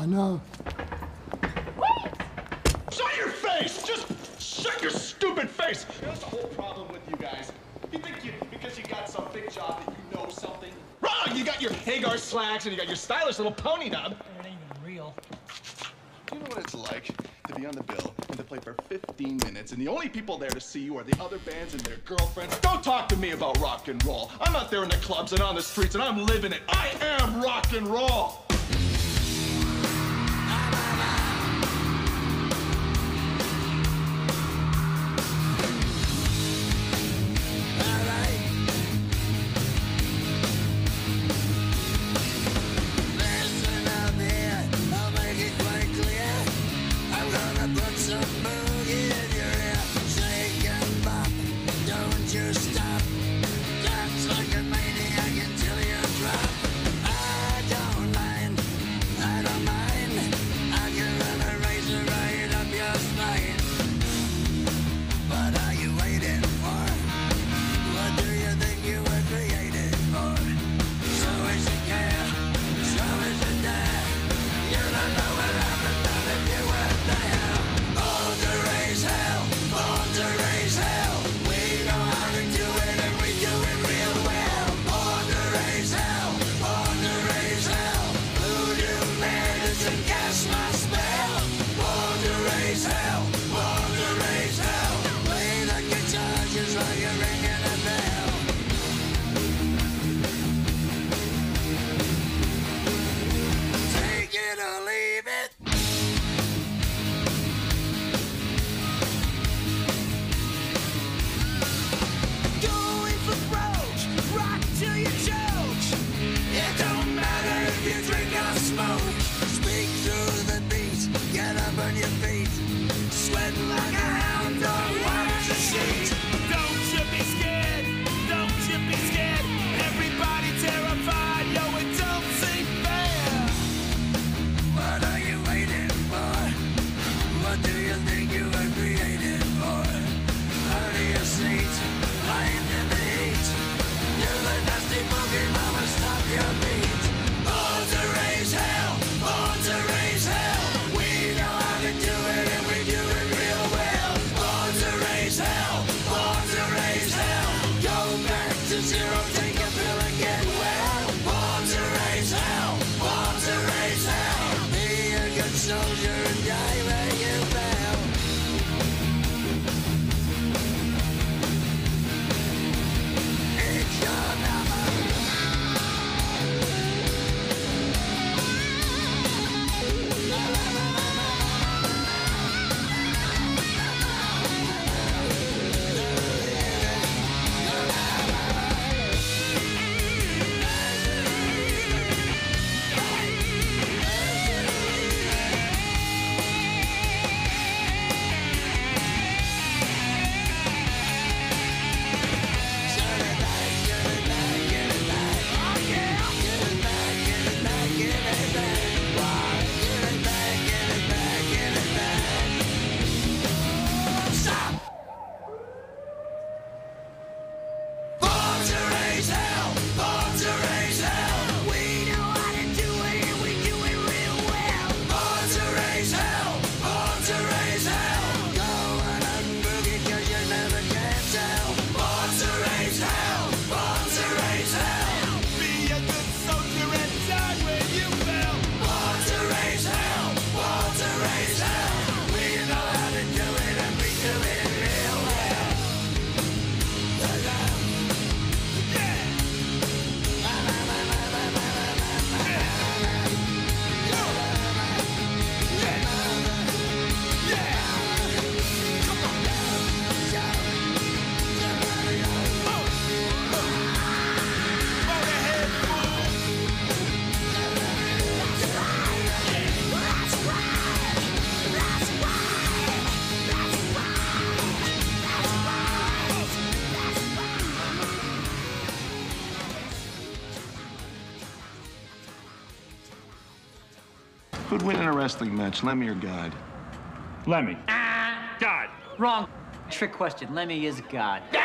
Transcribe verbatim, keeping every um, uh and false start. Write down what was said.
I know. Wait! Shut your face! Just shut your stupid face! That's the whole problem with you guys. You think you, because you got some big job that you know something? Wrong! You got your Hagar slacks and you got your stylish little pony nub. It ain't even real. Do you know what it's like to be on the bill and to play for fifteen minutes and the only people there to see you are the other bands and their girlfriends? Don't talk to me about rock and roll. I'm out there in the clubs and on the streets and I'm living it. I am rock and roll. Who'd win in a wrestling match, Lemmy or God? Lemmy. Ah, God. wrong. Trick question. Lemmy is God.